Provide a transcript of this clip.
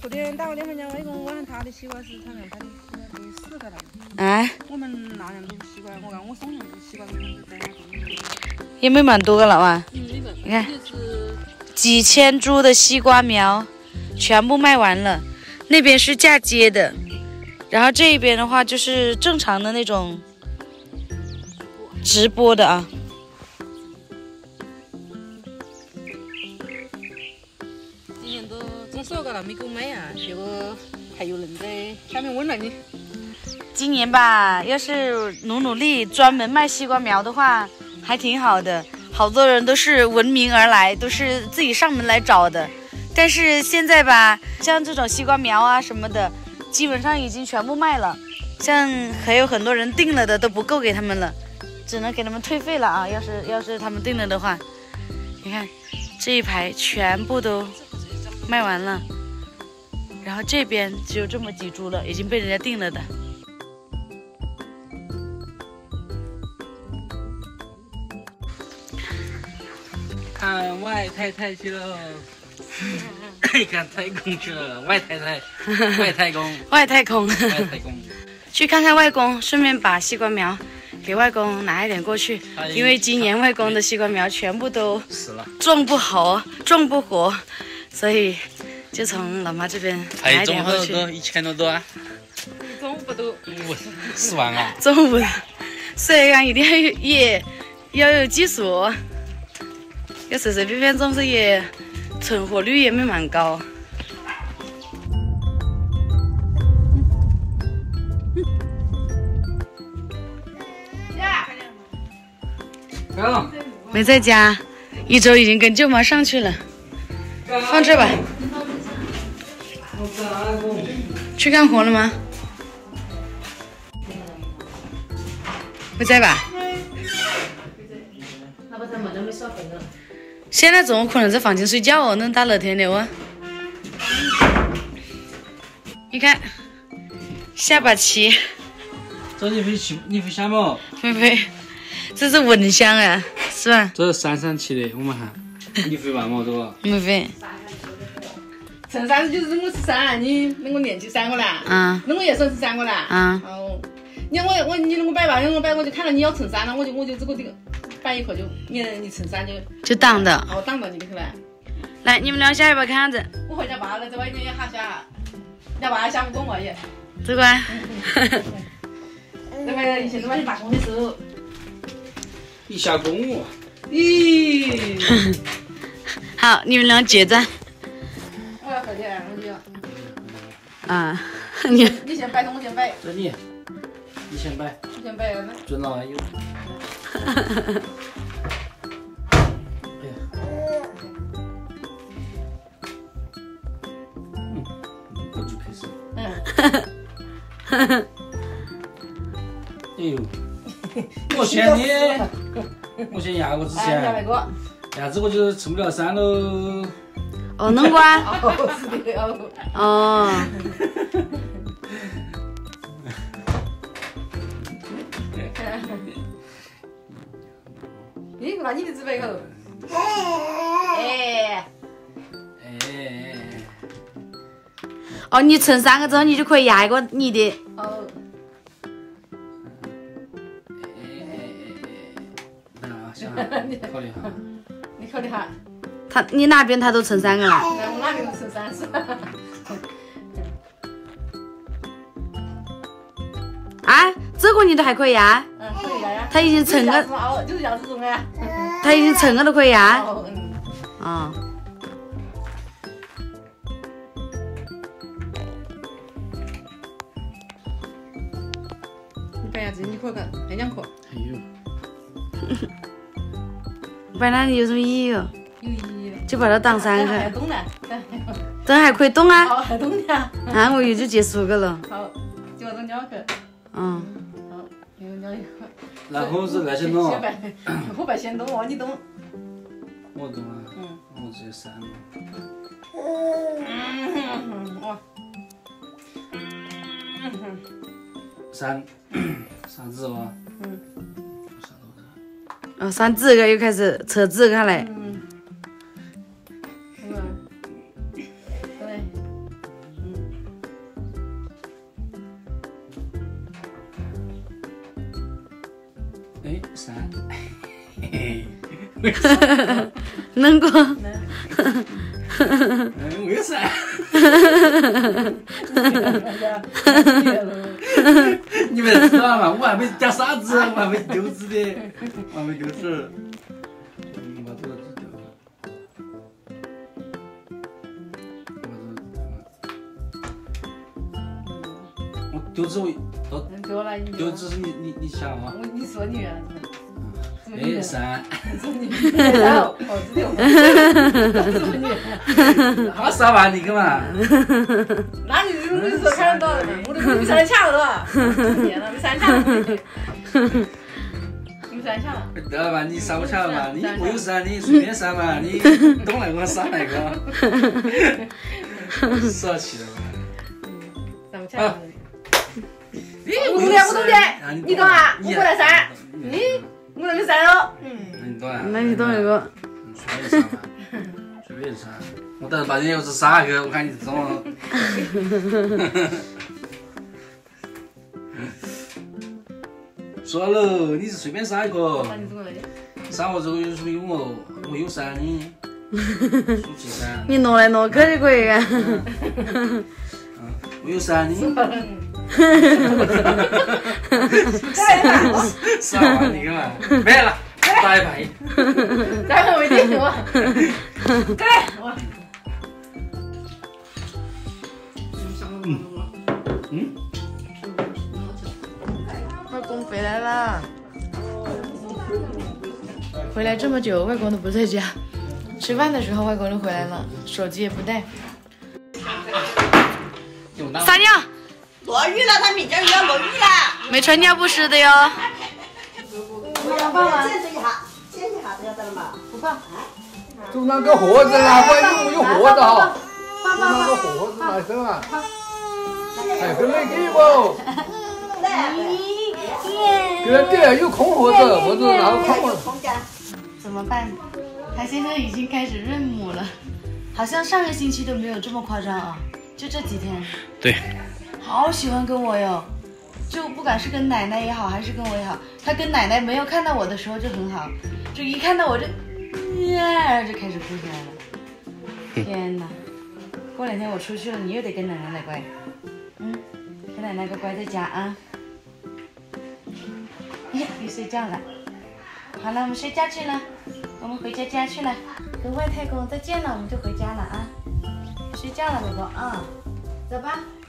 昨天打个电话叫外公，我看他的西瓜是他们拍的4个了。 哎， 我们那样都西瓜，我看我送两个西瓜给他们在那边。 也没蛮多个了哇！ 你看，几千株的西瓜苗全部卖完了，那边是嫁接的，然后这边的话就是正常的那种直播的啊。 今年都种少个了，没够卖啊，结果还有人在下面问了你。 今年吧，要是努力专门卖西瓜苗的话，还挺好的。好多人都是闻名而来，都是自己上门来找的。但是现在吧，像这种西瓜苗啊什么的，基本上已经全部卖了。像还有很多人订了的都不够给他们了，只能给他们退费了啊。要是他们订了的话，你看这一排全部都卖完了，然后这边只有这么几株了，已经被人家订了的。 看外太太去了，看太空去了，外太空，外太空， 去看看外公，顺便把西瓜苗给外公拿一点过去，因为今年外公的西瓜苗全部都死了， 种不好，种不活，所以就从老妈这边拿一点过去。 还种1000多啊？ 种不多 ，4万啊！ 种不，所以讲一定要有技术。要随随便便种这也存活率也没蛮高。没在家，1周已经跟舅妈上去了，放这吧。去干活了吗？不在吧？现在怎么可能在房间睡觉哦？那大热天的哦。你看，下把棋。 这你会下吗？ 会，这是蚊香啊，是吧？ 这是山上起的，我们喊。你会玩吗？这个？ 没会。 陈三就是我13，你那我年纪3个啦。 嗯。 那我也算是3个啦。 嗯。 哦，你看你那个摆吧，你那个摆我就看到你要陈3了，我就这个摆一会就你陈3 就当的。 哦，当到你的去了。 来，你们俩下一把看着。 我回家爸了，在外面也哈下，家爸下午跟我也。 这个。 那个以前在外面打工的时候。 你下公务。 咦。 好，你们俩结账。 我要喝点，我就要。 啊， 你先摆，我先摆。 这你先摆。 你先摆了。 准了有。我就开始。哎呦，我嫌压过之前，压这个就是吃不了3喽。 哦，能瓜。 哦，是的哦。 哦。 你拿你的纸杯口。哎。 哦，你乘3个之后，你就可以压一个你的。 哦。 考虑哈。 你考虑哈。 你那边他都乘3个了。 我那边乘3是吧？ 啊，这个你都还可以压？ 可以压呀。 他已经乘个。 就是要这种呀。 他已经乘个都可以压。 哦。你摆下子，你可看，还2颗。 还有。 摆那里有什么意义哦？ 有意义。 就把它当3个。 还动呢。 灯还可以动啊。 好，还动呢。 啊，我以为就结束个了。 好，就把它撩去。 嗯。 好，又撩一块。 然后是那些动。 我摆先动哦，你动。 我动啊。我只有3了。 哇。 3字吧。 哦，3字个又开始测字看嘞。 3，嘿嘿。 能过。 为啥？你们知道吗？我还没加沙子，我还没丢子的，我还没丢子。把这个丢了。我丢子丢了你。 丢子是你想啊？ 你说你。 哎3。好少吧你干嘛？ 那你说看得到的，我都没3抢了，没3抢了，没3抢了。 对了嘛，你少不抢了嘛？你不有3，你随便删嘛，你懂那个删那个，少气了嘛。 3不抢了。我懂的，你干嘛？我过来删。我那个删了。 你懂啊？ 那你懂那个？ 随便删嘛，随便删。我等把你要是杀一个，我看你怎么。说了，你是随便杀一个。杀我之后有什么用哦？我有3的，数起3。 你挪来挪去就可以啊。 我有3的。杀完你干嘛？没了，打一排。 咱们没进去吗？对，我。 外公回来了，回来这么久，外公都不在家。吃饭的时候，外公就回来了，手机也不带。撒尿。 落雨了，他明天又要落雨了。 没穿尿不湿的哟。 我要检查一下，晓得了嘛？ 不放。 就那个盒子啦，我有盒子哈。就那个盒子来着嘛。哎，跟那个不？对，有空盒子，或者拿个空盒子。 怎么办？他现在已经开始认母了，好像上个星期都没有这么夸张啊，就这几天。 对。 好喜欢跟我哟，就不管是跟奶奶也好，还是跟我也好，他跟奶奶没有看到我的时候就很好，就一看到我就，就开始哭起来了。天哪！过2天我出去了，你又得跟奶奶来乖，跟奶奶乖在家啊。你睡觉了，好了，我们睡觉去了，我们回家去了，跟外太公再见了，我们就回家了啊。睡觉了，宝宝啊，走吧。